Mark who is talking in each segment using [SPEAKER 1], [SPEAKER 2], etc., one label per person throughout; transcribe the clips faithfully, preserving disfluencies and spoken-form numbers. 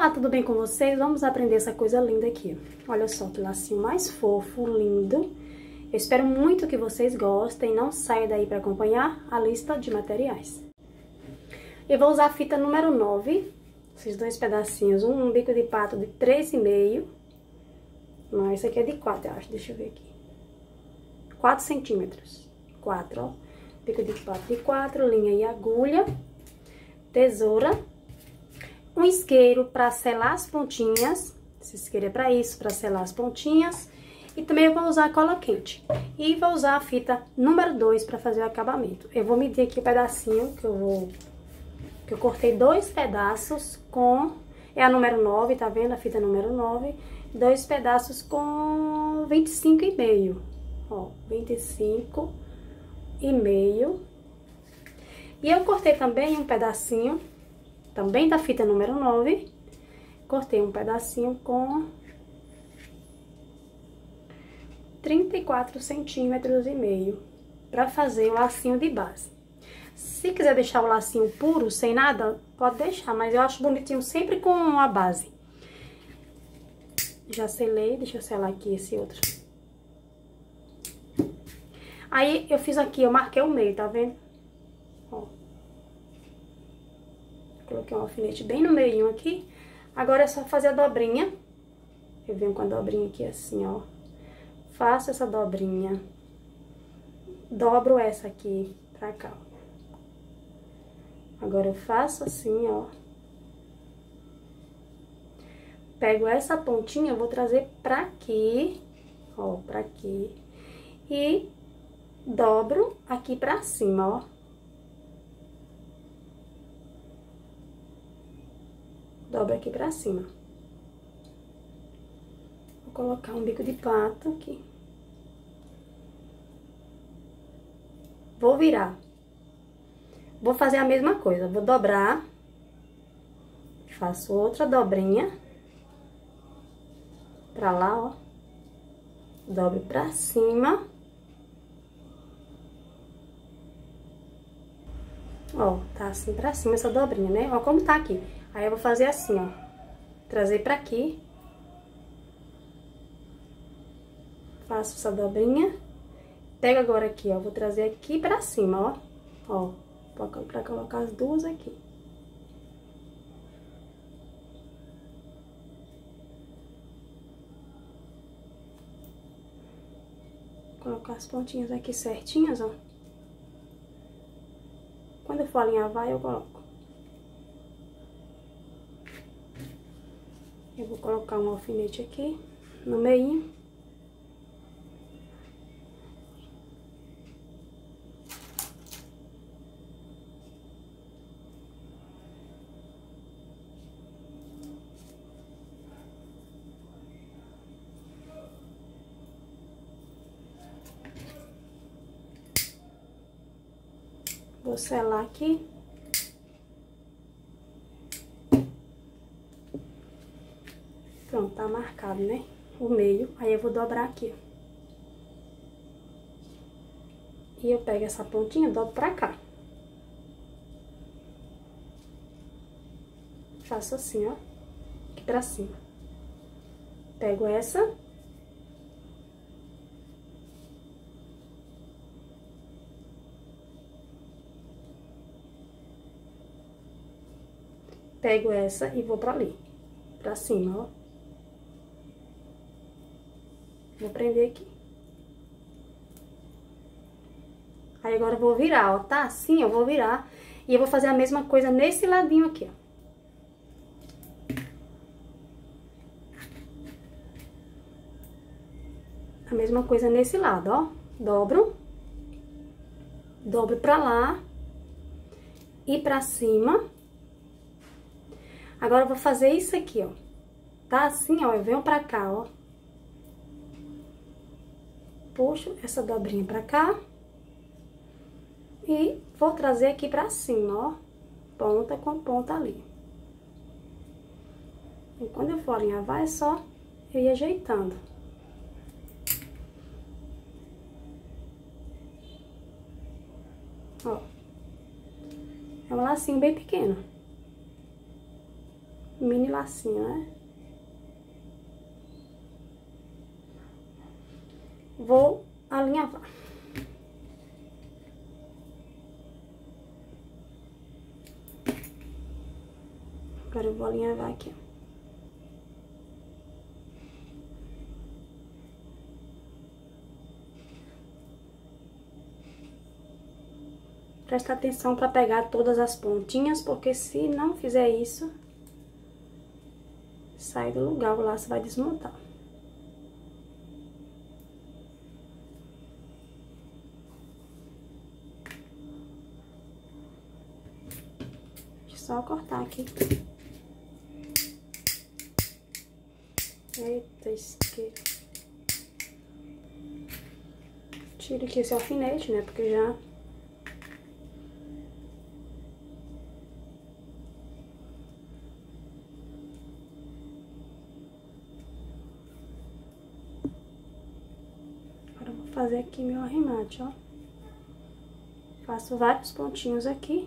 [SPEAKER 1] Olá, tudo bem com vocês? Vamos aprender essa coisa linda aqui. Olha só que lacinho mais fofo, lindo. Eu espero muito que vocês gostem. Não saia daí para acompanhar a lista de materiais. Eu vou usar a fita número nove, esses dois pedacinhos, um, um bico de pato de três e meio. Não, esse aqui é de quatro, eu acho. Deixa eu ver aqui. quatro centímetros. quatro, ó. Bico de pato de quatro, linha e agulha. Tesoura. Um isqueiro para selar as pontinhas. Esse isqueiro é para isso, para selar as pontinhas. E também eu vou usar a cola quente. E vou usar a fita número dois para fazer o acabamento. Eu vou medir aqui o pedacinho que eu vou... Que eu cortei dois pedaços com... É a número nove, tá vendo? A fita número nove. Dois pedaços com vinte e cinco e meio. Ó, vinte e cinco e meio. E eu cortei também um pedacinho... Também da fita número nove, cortei um pedacinho com trinta e quatro centímetros e meio, pra fazer o lacinho de base. Se quiser deixar o lacinho puro, sem nada, pode deixar, mas eu acho bonitinho sempre com a base. Já selei, deixa eu selar aqui esse outro. Aí, eu fiz aqui, eu marquei o meio, tá vendo? Ó. Coloquei um alfinete bem no meio aqui. Agora é só fazer a dobrinha. Eu venho com a dobrinha aqui assim, ó. Faço essa dobrinha. Dobro essa aqui pra cá, ó. Agora eu faço assim, ó. Pego essa pontinha, eu vou trazer pra aqui, ó, pra aqui. E dobro aqui pra cima, ó. Dobra aqui pra cima. Vou colocar um bico de pato aqui. Vou virar. Vou fazer a mesma coisa. Vou dobrar. Faço outra dobrinha. Pra lá, ó. Dobro pra cima. Ó, tá assim pra cima essa dobrinha, né? Ó como tá aqui. Aí eu vou fazer assim, ó. Trazer pra aqui. Faço essa dobrinha. Pego agora aqui, ó. Vou trazer aqui pra cima, ó. Ó, pra colocar as duas aqui. Vou colocar as pontinhas aqui certinhas, ó. Quando eu for alinhavar, eu coloco. Eu vou colocar um alfinete aqui, no meio. Vou selar aqui. Pronto, tá marcado, né? O meio. Aí eu vou dobrar aqui. E eu pego essa pontinha, dobro pra cá. Faço assim, ó. Aqui pra cima. Pego essa. Pego essa e vou pra ali. Pra cima, ó. Vou prender aqui. Aí agora eu vou virar, ó. Tá assim, eu vou virar. E eu vou fazer a mesma coisa nesse ladinho aqui, ó. A mesma coisa nesse lado, ó. Dobro. Dobro pra lá. E pra cima. Agora eu vou fazer isso aqui, ó. Tá assim, ó. Eu venho pra cá, ó. Puxo essa dobrinha pra cá. E vou trazer aqui pra cima, ó. Ponta com ponta ali. E quando eu for alinhavar, é só eu ir ajeitando. Ó. É um lacinho bem pequeno. mini lacinho, né? Vou alinhavar. Agora eu vou alinhavar aqui, ó. Presta atenção para pegar todas as pontinhas, porque se não fizer isso, sai do lugar, o laço vai desmontar. Deixa eu só cortar aqui. Eita, isqueiro. Tira aqui esse alfinete, né, porque já... fazer aqui meu arremate, ó. Faço vários pontinhos aqui.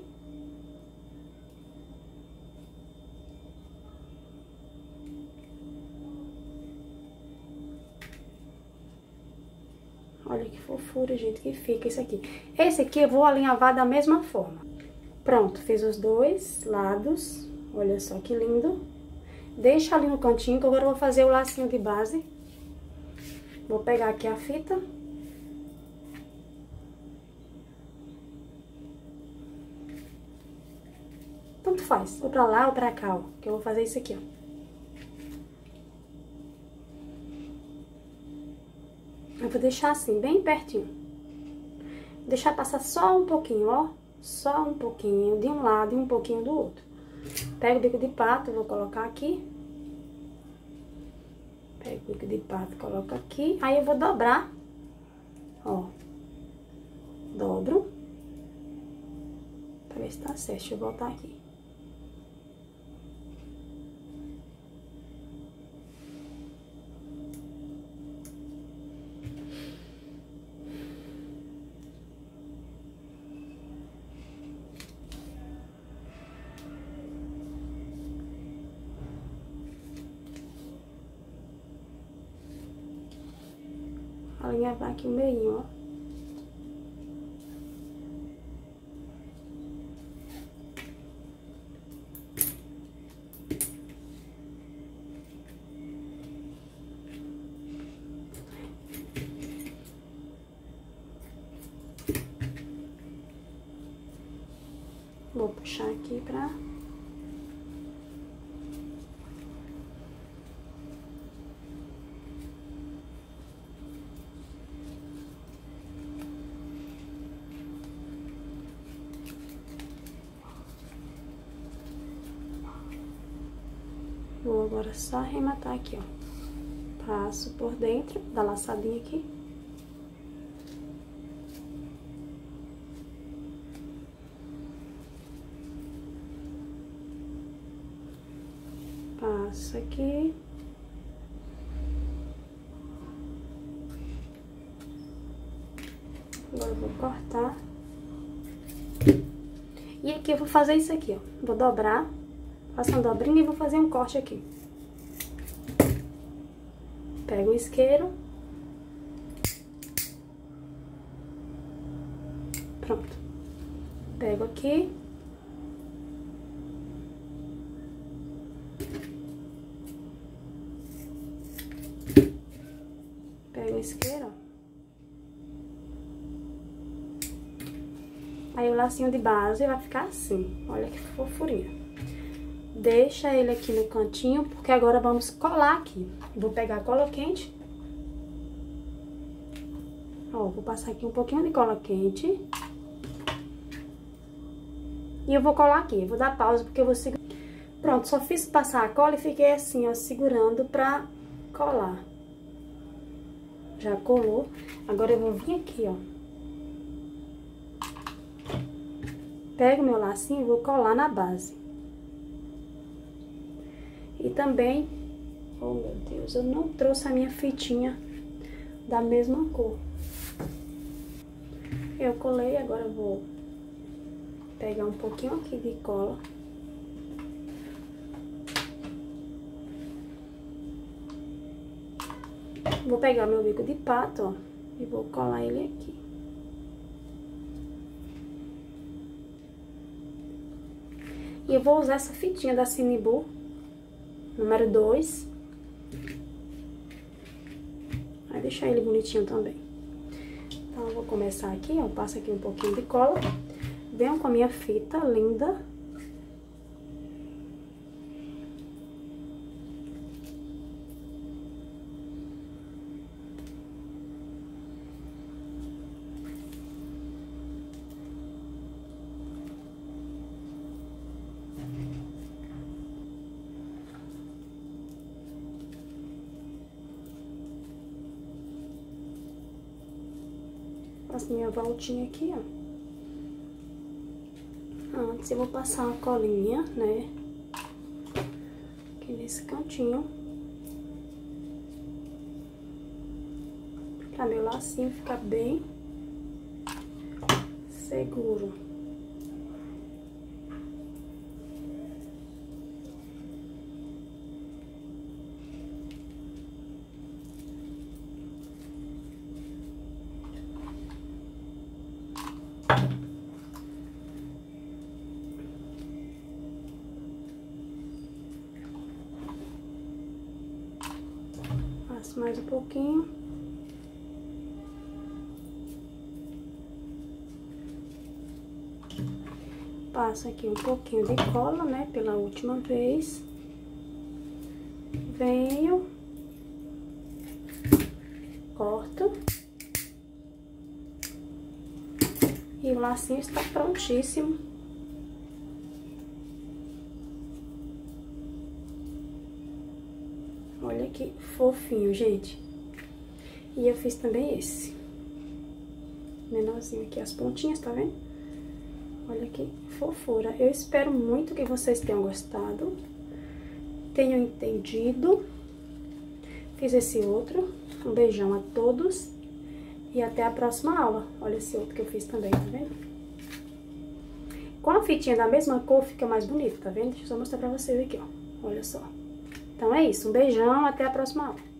[SPEAKER 1] Olha que fofura, gente, que fica esse aqui. Esse aqui eu vou alinhavar da mesma forma. Pronto, fiz os dois lados. Olha só que lindo. Deixa ali no cantinho, que agora eu vou fazer o lacinho de base. Vou pegar aqui a fita. Tanto faz, ou pra lá ou pra cá, ó, que eu vou fazer isso aqui, ó. Eu vou deixar assim, bem pertinho. Vou deixar passar só um pouquinho, ó. Só um pouquinho de um lado e um pouquinho do outro. Pego o bico de pato, vou colocar aqui. Pego o bico de pato, coloco aqui. Aí eu vou dobrar, ó. Dobro. Pra ver se tá certo, deixa eu voltar aqui. Alinhavar aqui o meio, ó. Vou puxar aqui pra... Vou agora só arrematar aqui, ó. Passo por dentro da laçadinha aqui. Passo aqui. Agora eu vou cortar. E aqui eu vou fazer isso aqui, ó. Vou dobrar. Faço uma dobrinha e vou fazer um corte aqui. Pego o isqueiro. Pronto. Pego aqui. Pego o isqueiro, ó. Aí o lacinho de base vai ficar assim. Olha que fofurinha. Deixa ele aqui no cantinho, porque agora vamos colar aqui. Vou pegar a cola quente. Ó, vou passar aqui um pouquinho de cola quente. E eu vou colar aqui. Vou dar pausa, porque eu vou segurar. Pronto, só fiz passar a cola e fiquei assim, ó, segurando pra colar. Já colou. Agora eu vou vir aqui, ó. Pego meu lacinho e vou colar na base. E também, oh meu Deus, eu não trouxe a minha fitinha da mesma cor. Eu colei, agora eu vou pegar um pouquinho aqui de cola. Vou pegar meu bico de pato, ó, e vou colar ele aqui. E eu vou usar essa fitinha da Cinebu, número dois. Vai deixar ele bonitinho também. Então, eu vou começar aqui, ó, passo aqui um pouquinho de cola. Venho com a minha fita linda. Faço minha voltinha aqui, ó. Antes eu vou passar uma colinha, né? Aqui nesse cantinho. Pra meu lacinho ficar bem seguro. Passo mais um pouquinho. Passo aqui um pouquinho de cola, né, pela última vez. Venho. Corto. E o lacinho está prontíssimo. Olha que fofinho, gente. E eu fiz também esse. Menorzinho aqui as pontinhas, tá vendo? Olha que fofura. Eu espero muito que vocês tenham gostado. Tenham entendido. Fiz esse outro. Um beijão a todos. E até a próxima aula. Olha esse outro que eu fiz também, tá vendo? Com a fitinha da mesma cor fica mais bonito, tá vendo? Deixa eu só mostrar pra vocês aqui, ó. Olha só. Então é isso, um beijão, até a próxima aula.